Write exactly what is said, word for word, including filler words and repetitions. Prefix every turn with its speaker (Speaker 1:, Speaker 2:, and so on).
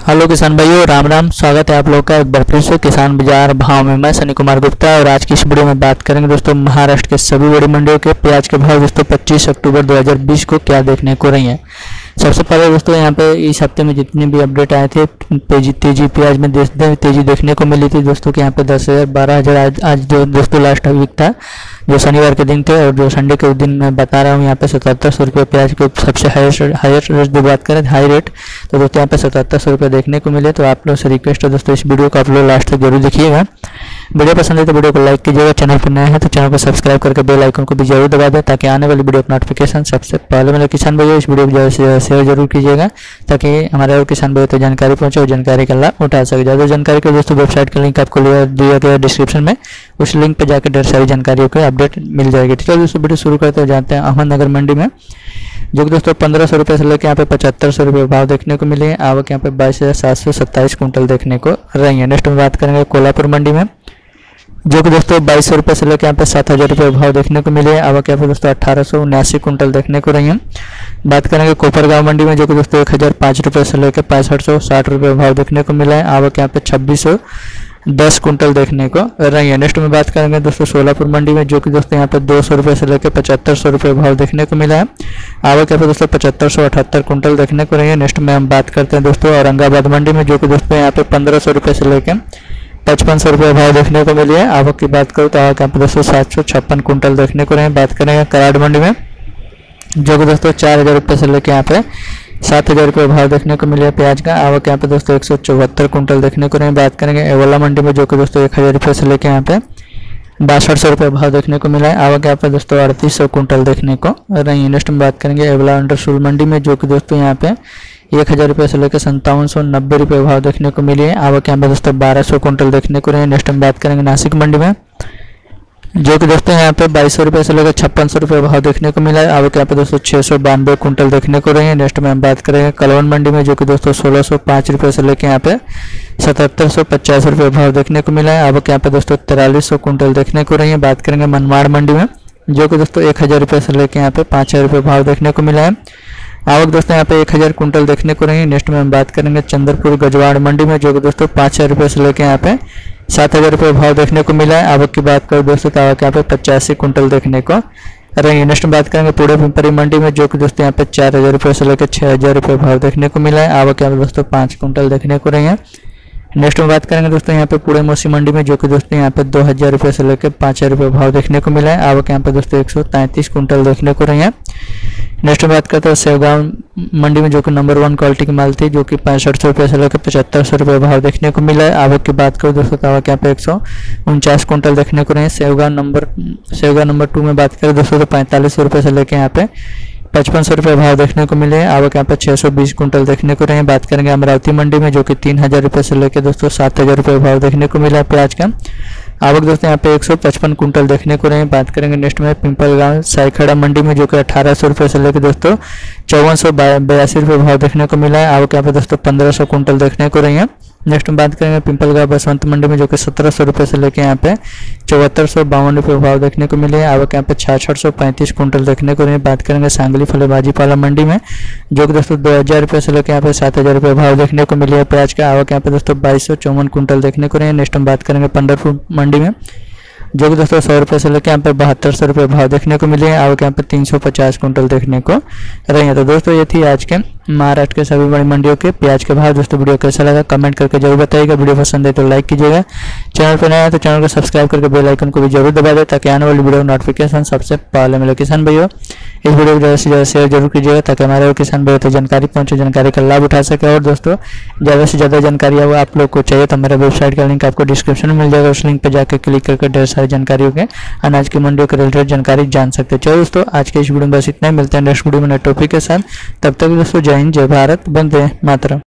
Speaker 1: Hello किसान भाइयों, राम राम। स्वागत है आप लोग का एक बार फिर से किसान बाजार भाव में। मैं सनी कुमार गुप्ता और आज की इस वीडियो में बात करेंगे दोस्तों महाराष्ट्र के सभी बड़ी मंडियों के प्याज के भाव दोस्तों पच्चीस अक्टूबर दो हज़ार बीस को क्या देखने को रही है। सबसे पहले दोस्तों यहाँ पे इस हफ्ते में जितने भी अपडेट आए थे तेजी तेजी प्याज में तेजी देखने को मिली थी दोस्तों के यहाँ पे दस हज़ार बारह हज़ार आज आज जो दोस्तों लास्ट वीक था जो शनिवार के दिन थे और जो संडे के दिन मैं बता रहा हूँ यहाँ पे सतहत्तर सौ रुपये प्याज के सबसे हाईएस्ट हाईएस्ट रेट जो बात करें हाई रेट तो दोस्तों यहाँ पे सतहत्तर सौ रुपये देखने को मिले। तो आप लोग से रिक्वेस्ट है दोस्तों इस वीडियो को आप लोग लास्ट तक जरूर देखिएगा। वीडियो पसंद है तो वीडियो को लाइक कीजिएगा, चैनल पर नए हैं तो चैनल को सब्सक्राइब करके बेल आइकन को भी जरूर दबा दें ताकि आने वाली वीडियो का नोटिफिकेशन सबसे पहले मेरे किसान भाइयों इस वीडियो को ज़्यादा से ज़्यादा शेयर जरूर कीजिएगा ताकि हमारे और किसान भाइयों तक जानकारी पहुंचे और जानकारी का लाभ उठा सके। ज़्यादा जानकारी के दोस्तों वेबसाइट का लिंक आपको दिया गया डिस्क्रिप्शन में, उस लिंक पर जाकर ढेर सारी जानकारियों की अपडेट मिल जाएगी। ठीक है दोस्तों, वीडियो शुरू करते हैं। जानते हैं अहमदनगर मंडी में जो कि दोस्तों पंद्रह सौ रुपये से लेकर यहाँ पे पचहत्तर सौ रुपये भाव देखने को मिले। आवक यहाँ पे बाईस हज़ार सात सौ सत्ताईस कुंटल देखने को रही है। नेक्स्ट में बात करेंगे कोल्हापुर मंडी में जो कि दोस्तों बाईस सौ रुपये से लेकर यहाँ पे सात हज़ार रुपये भाव देखने को मिले। आवक यहाँ पे दोस्तों अठारह सौ उन्यासी कुंटल देखने को रही है। बात करेंगे कोपरगांव मंडी में जो कि दोस्तों एक हज़ार पाँच रुपये से लेकर पैंसठ सौ साठ रुपये भाव देखने को मिला है। आवक यहाँ पे छब्बीस सौ दस कुंटल देखने को रही है। नेक्स्ट में बात करेंगे दोस्तों सोलापुर मंडी में जो कि दोस्तों यहाँ पे दो सौ रुपये से लेकर पचहत्तर सौ रुपये भाव देखने को मिला है। आवक यहाँ पे दोस्तों पचहत्तर सौ अठहत्तर कुंटल देखने को रही है। नेक्स्ट में हम बात करते हैं दोस्तों औरंगाबाद मंडी में जो कि दोस्तों यहाँ पे पंद्रह सौ रुपये से लेकर पचपन सौ रुपये भाव देखने को मिली है। आवक की बात करूँ तो आवक यहाँ पे दोस्तों सात सौ छप्पन कुंटल देखने को रही है। बात करेंगे कराड़ मंडी में जो कि दोस्तों चार हज़ार रुपये से लेकर यहाँ पे सात हज़ार रुपये भाव देखने को मिले है प्याज का। आवक यहाँ पे दोस्तों एक सौ चौहत्तर कुंटल देखने को रहे हैं। बात करेंगे एवोला मंडी में जो कि दोस्तों एक हज़ार रुपये से लेकर यहाँ पे बासठ सौ रुपये भाव देखने को मिला है। आवक यहाँ पे दोस्तों अड़तीस सौ कुंटल देखने को रही है। नेक्स्ट में बात करेंगे एवोला अंडरसूल मंडी में जो कि दोस्तों यहाँ पे एक हज़ार रुपये से लेकर संतावन सौ नब्बे रुपये भाव देखने को मिली है। आवक यहाँ पे दोस्तों बारह सौ कुंटल देखने को रहे हैं। नेक्स्ट में बात करेंगे नासिक मंडी में जो कि दोस्तों यहाँ पे बाईस सौ रुपये से लेकर छप्पन सौ रुपये भाव देखने को मिला है। आवक यहाँ पे दोस्तों छः सौ बानवे कुंटल देखने को रही है। नेक्स्ट में हम बात करेंगे कलवन मंडी में जो कि दोस्तों सोलह सौ पाँच रुपये से लेकर यहाँ पे सतहत्तर सौ पचास रुपये भाव देखने को मिला है। आवक यहाँ पे दोस्तों तिरालीस सौ कुंटल देखने को रही है। बात करेंगे मनमाड़ मंडी में जो कि दोस्तों एक हज़ार रुपये से लेकर यहाँ पे पाँच हज़ार रुपये भाव देखने को मिला है। आवक दोस्तों यहाँ पे एक हज़ार कुंटल देखने को रही है। नेक्स्ट में हम बात करेंगे चंद्रपुर गजवाड़ मंडी में जो कि दोस्तों पाँच हज़ार रुपये से लेकर यहाँ पे सात हज़ार रुपये भाव देखने को मिला है। आवक की बात करें दोस्तों तो आवक यहाँ पे पचासी कुंटल देखने को रही है। नेक्स्ट में बात करेंगे पूरे पिंपरी मंडी में जो कि दोस्तों यहाँ पे चार हज़ार रुपये से लेकर छः हज़ार रुपये भाव देखने को मिला है। आवक यहाँ पे दोस्तों पाँच कुंटल देखने को रही है। नेक्स्ट में बात करेंगे दोस्तों यहाँ पे पूरे मोसी मंडी में जो कि दोस्तों यहाँ पे दो हज़ार रुपये से लेकर पाँच हज़ार रुपये भाव देखने को मिला है। आवक यहाँ पे दोस्तों एक सौ तैंतीस कुंटल देखने को रही है। नेक्स्ट में बात करते हैं सेवगांव मंडी में जो कि नंबर वन क्वालिटी की माल थी जो कि पैंसठ सौ रुपये से लेकर पचहत्तर सौ रुपये भाव देखने को मिला है। आवक की बात करूँ दोस्तों तो आवक यहाँ पे एक सौ उनचास कुंटल देखने को रही है। Sevgaon number Sevgaon number two में बात करें दोस्तों तो पैंतालीस सौ रुपये से लेकर यहाँ पे पचपन सौ रुपये भाव देखने को मिले हैं। आवक यहाँ पे छः सौ बीस कुंटल देखने को रहे हैं। बात करेंगे अमरावती मंडी में जो कि तीन हज़ार रुपये से लेकर दोस्तों सात हज़ार रुपये भाव देखने को मिला है प्याज का। आवक दोस्तों यहाँ पे एक सौ पचपन कुंटल देखने को रहे हैं। बात करेंगे नेक्स्ट में पिंपल गाँव साईखेड़ा मंडी में जो कि अठारह सौ रुपये से लेकर दोस्तों चौवन सौ बयासी रुपये भाव देखने को मिला है। आवक यहाँ पे दोस्तों पंद्रह सौ कुंटल देखने को रही है। नेक्स्ट में बात करेंगे पिंपल गाँव बसंत मंडी में जो कि सत्रह सौ रुपये से लेकर यहाँ पे चौहत्तर सौ बावन रुपये भाव देखने को मिले हैं। आवक यहाँ पे छियासठ सौ पैंतीस कुंटल देखने को रही है। बात करेंगे सांगली फलेबाजी पाला मंडी में जो कि दोस्तों दो हज़ार रुपये से लेकर यहाँ पे सात हज़ार रुपये भाव देखने को मिले है प्याज का। आवक यहाँ पे दोस्तों बाईस सौ चौवन कुंटल देखने को रही है। नेक्स्ट में बात करेंगे पंडरपुर मंडी में जो कि दोस्तों सौ रुपये से लेकर यहाँ पे बहत्तर सौ रुपये भाव देखने को मिले हैं। आवक यहाँ पे तीन सौ पचास कुंटल देखने को रही है। तो दोस्तों ये थी आज के महाराष्ट्र के सभी बड़ी मंडियों के प्याज के भाव। दोस्तों वीडियो कैसा लगा कमेंट करके जरूर बताइएगा। वीडियो पसंद है तो लाइक कीजिएगा, चैनल पर नया है तो चैनल को सब्सक्राइब करके बेल आइकन को भी जरूर दबा दें ताकि आने वाली वीडियो नोटिफिकेशन सबसे पहले मिले। किसान भाइयों इस वीडियो को ज़्यादा से ज़्यादा शेयर जरूर कीजिएगा ताकि हमारे और किसान भाइयों तक जानकारी पहुंचे, जानकारी का लाभ उठा सके। और दोस्तों ज़्यादा से ज़्यादा जानकारी है वो आप लोग को चाहिए तो मेरा वेबसाइट का लिंक आपको डिस्क्रिप्शन में मिल जाएगा, उस लिंक पर जाकर क्लिक करके ढेर सारी जानकारियों के अनाज की मंडियों के रिलेटेड जानकारी जान सकते हैं। चलो दोस्तों आज के इस वीडियो में बस इतना ही, मिलते हैं नेक्स्ट वीडियो में नए टॉपिक के साथ। तब तक दोस्तों जय हिंद, जय भारत, वंदे मातरम।